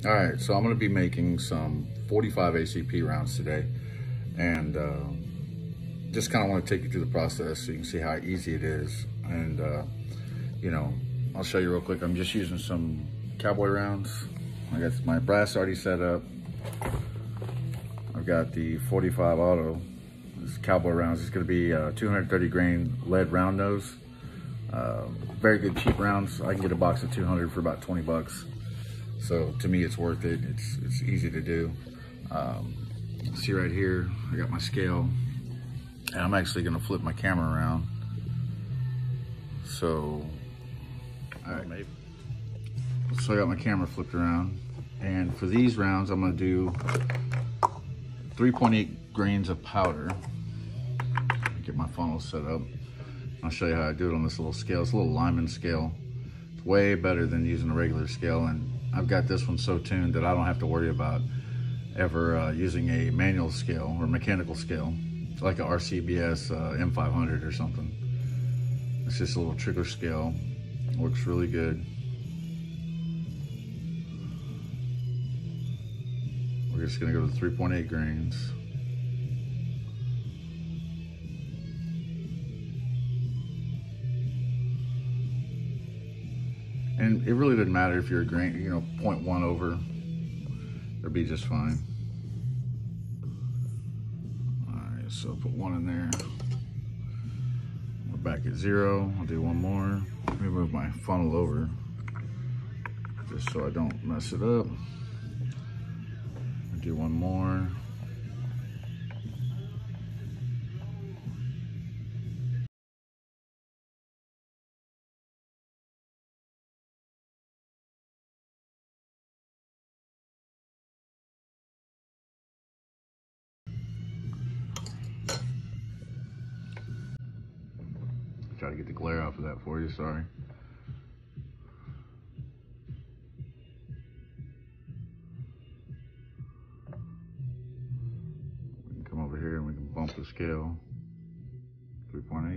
All right, so I'm gonna be making some 45 ACP rounds today, and just kind of want to take you through the process so you can see how easy it is. And you know, I'll show you real quick. I'm just using some cowboy rounds. I got my brass already set up. I've got the 45 auto. This cowboy rounds. It's gonna be 230 grain lead round nose. Very good cheap rounds. I can get a box of 200 for about 20 bucks. So to me, it's worth it. It's easy to do. See right here, I got my scale, and I'm actually gonna flip my camera around. So, all right. So I got my camera flipped around, and for these rounds, I'm gonna do 3.8 grains of powder. Get my funnel set up. I'll show you how I do it on this little scale. It's a little Lyman scale. It's way better than using a regular scale, and I've got this one so tuned that I don't have to worry about ever using a manual scale or mechanical scale. It's like a RCBS M500 or something. It's just a little trigger scale. Works really good. We're just gonna go to 3.8 grains. And it really doesn't matter if you're a grain, 0.1 over, it'll be just fine. All right, so put one in there. We're back at 0. I'll do one more. Let me move my funnel over just so I don't mess it up. I'll do one more. Try to get the glare off of that for you, sorry. We can come over here and we can bump the scale. 3.8.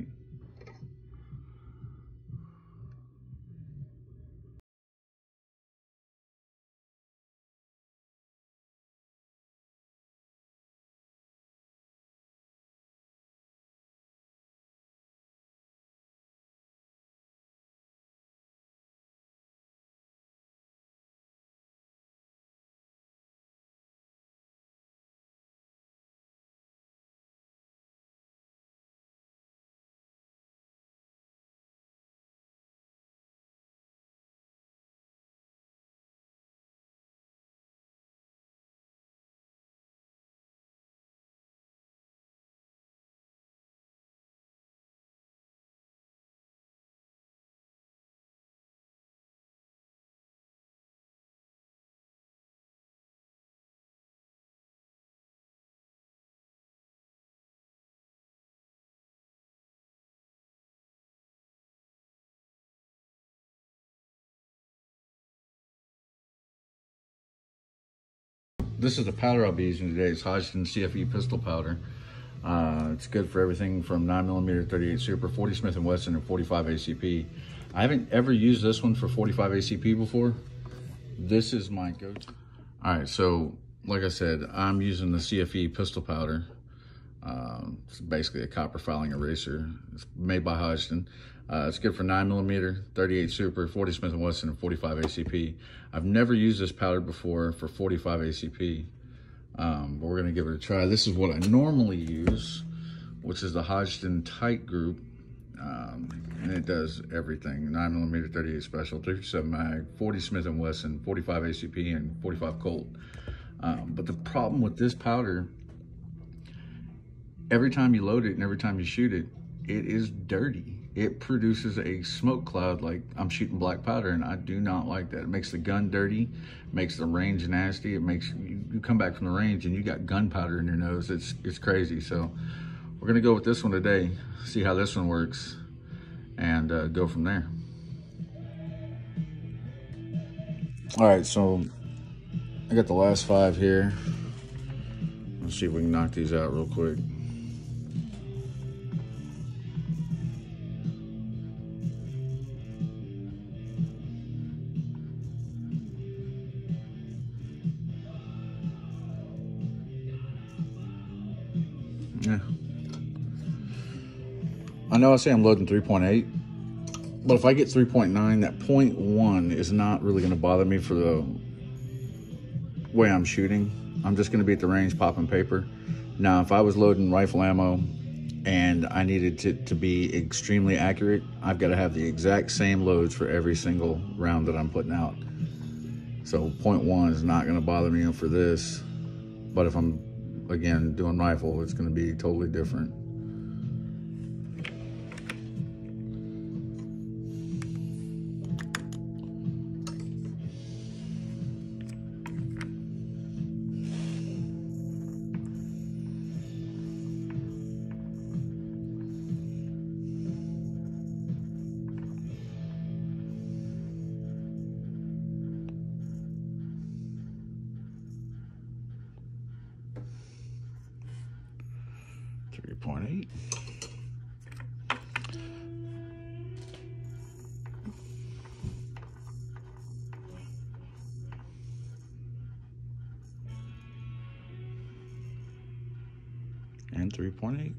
This is the powder I'll be using today. It's Hodgdon CFE pistol powder. It's good for everything from 9mm 38 Super, 40 Smith & Wesson, and 45 ACP. I haven't ever used this one for 45 ACP before. This is my go-to. All right, so like I said, I'm using the CFE pistol powder. It's basically a copper filing eraser. It's made by Hodgdon. It's good for 9mm, 38 Super, 40 Smith & Wesson, and 45 ACP. I've never used this powder before for 45 ACP, but we're gonna give it a try. This is what I normally use, which is the Hodgdon Tight Group, and it does everything. 9mm 38 Special, 357 mag, 40 Smith & Wesson, 45 ACP, and 45 Colt. But the problem with this powder, every time you load it and every time you shoot it, it is dirty. It produces a smoke cloud like I'm shooting black powder, and I do not like that. It makes the gun dirty, makes the range nasty. It makes you come back from the range and you got gunpowder in your nose. It's crazy. So we're gonna go with this one today, see how this one works, and go from there. All right, so I got the last 5 here. Let's see if we can knock these out real quick. Yeah. I know I say I'm loading 3.8, but if I get 3.9, that 0.1 is not really going to bother me for the way I'm shooting. I'm just going to be at the range popping paper. Now, if I was loading rifle ammo and I needed it to be extremely accurate, I've got to have the exact same loads for every single round that I'm putting out. So 0.1 is not going to bother me for this. But if I'm, again, doing rifle, it's going to be totally different. .8. And 3.8.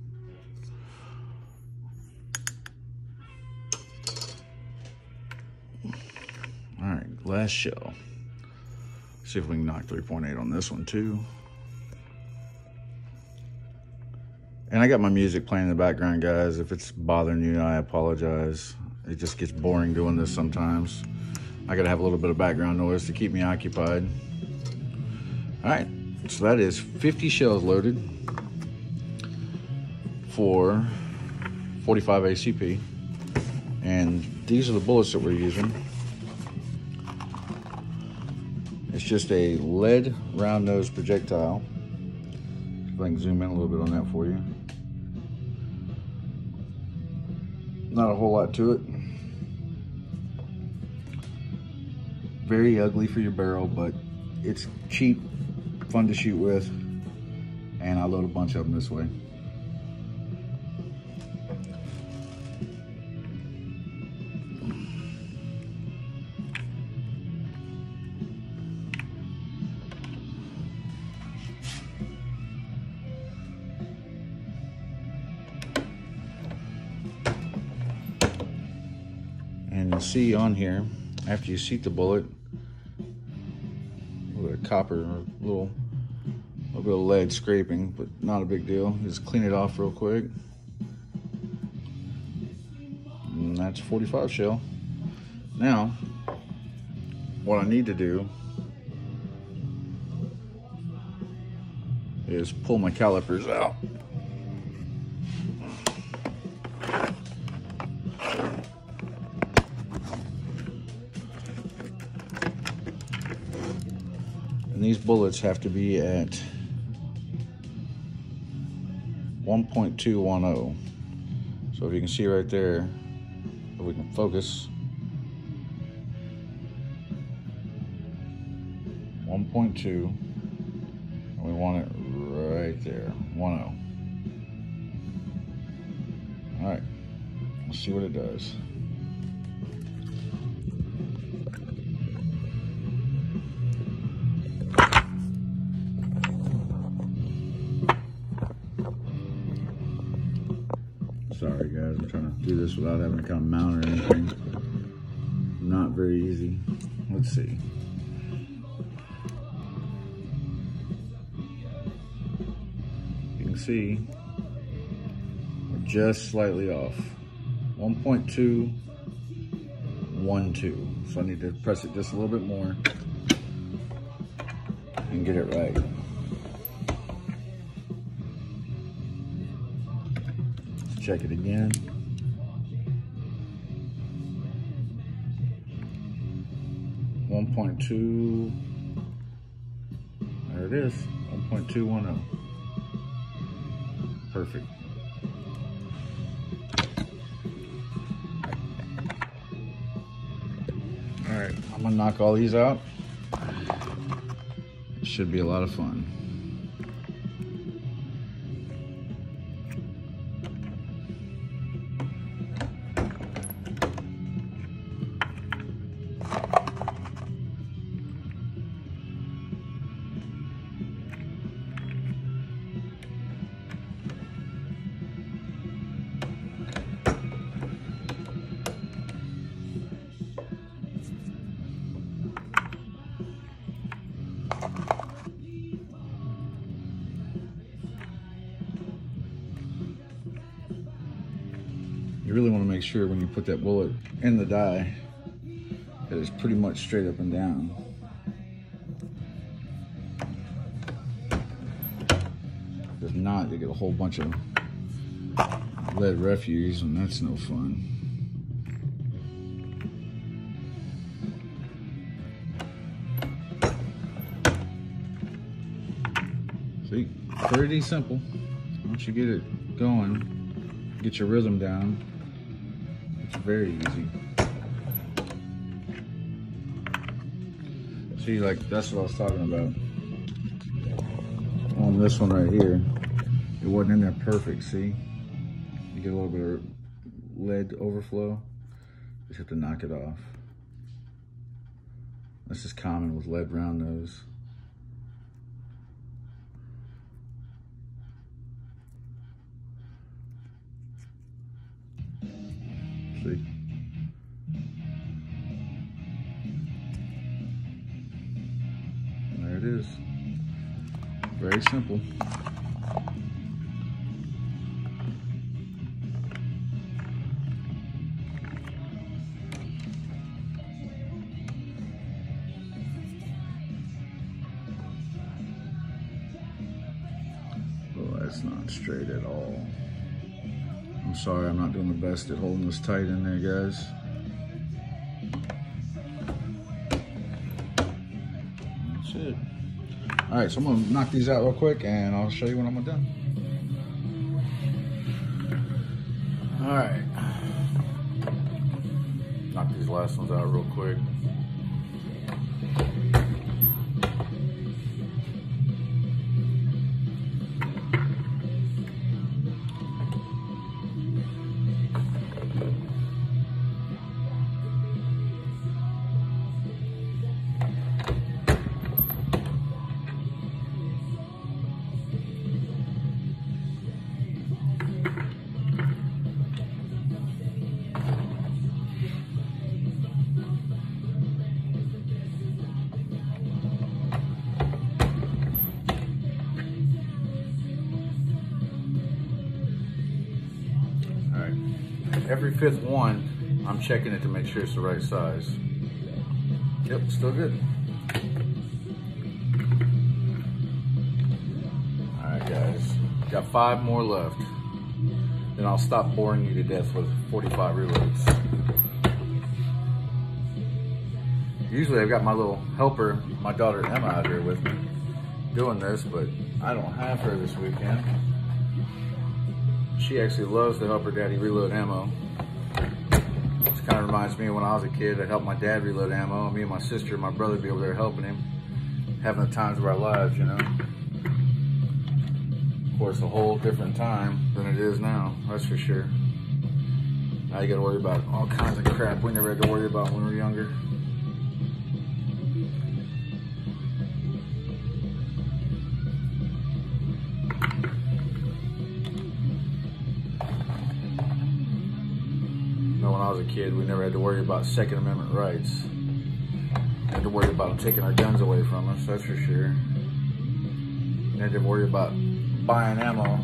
All right, last shell. See if we can knock 3.8 on this one too. And I got my music playing in the background, guys. If it's bothering you, I apologize. It just gets boring doing this sometimes. I gotta have a little bit of background noise to keep me occupied. All right, so that is 50 shells loaded for 45 ACP. And these are the bullets that we're using. It's just a lead round nose projectile. If I can zoom in a little bit on that for you. Not a whole lot to it. Very ugly for your barrel, but it's cheap, fun to shoot with, and I load a bunch of them this way. And you'll see on here, after you seat the bullet, a little bit of copper, or a little bit of lead scraping, but not a big deal. Just clean it off real quick. And that's 45 shell. Now, what I need to do is pull my calipers out. And these bullets have to be at 1.210. So if you can see right there, if we can focus, 1.2, and we want it right there, 10. All right, let's see what it does. Sorry guys, I'm trying to do this without having to kind of mount or anything. Not very easy. Let's see. You can see we're just slightly off. 1.212. So I need to press it just a little bit more and get it right. Check it again. .2. There it is. 1.210. Perfect. All right, I'm gonna knock all these out. It should be a lot of fun. really want to make sure when you put that bullet in the die that it's pretty much straight up and down. If not, you get a whole bunch of lead refuse, and that's no fun. See, pretty simple. Once you get it going, get your rhythm down, it's very easy. See, like, that's what I was talking about. On this one right here, it wasn't in there perfect, see? You get a little bit of lead overflow, just have to knock it off. This is common with lead round nose. See? There it is. Very simple. Oh, that's not straight at all. I'm sorry, I'm not doing the best at holding this tight in there, guys. That's it. All right, so I'm gonna knock these out real quick and I'll show you when I'm done. All right. Knock these last ones out real quick. Every fifth one, I'm checking it to make sure it's the right size. Yep, still good. All right, guys, got 5 more left. Then I'll stop boring you to death with 45 reloads. Usually I've got my little helper, my daughter Emma, out here with me doing this, but I don't have her this weekend. She actually loves to help her daddy reload ammo. This kind of reminds me of when I was a kid. I helped my dad reload ammo, and me and my sister and my brother be over there helping him, having the times of our lives, you know. Of course, a whole different time than it is now, that's for sure. Now you gotta worry about all kinds of crap we never had to worry about when we were younger. When I was a kid, we never had to worry about Second Amendment rights. Had to worry about them taking our guns away from us, that's for sure. We had to worry about buying ammo.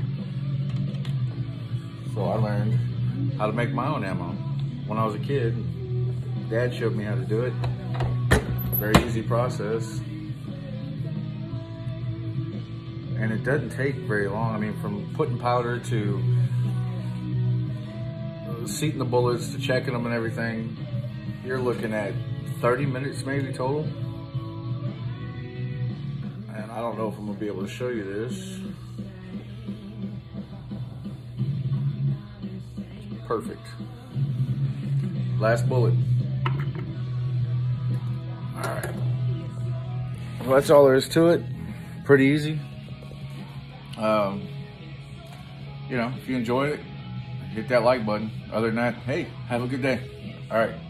So I learned how to make my own ammo. When I was a kid, Dad showed me how to do it. Very easy process. And it doesn't take very long. I mean, from putting powder to seating the bullets to checking them and everything, you're looking at 30 minutes maybe total. And I don't know if I'm gonna be able to show you this. Perfect. Last bullet. All right. Well, that's all there is to it. Pretty easy. You know, if you enjoy it, hit that like button. Other than that, hey, have a good day. All right.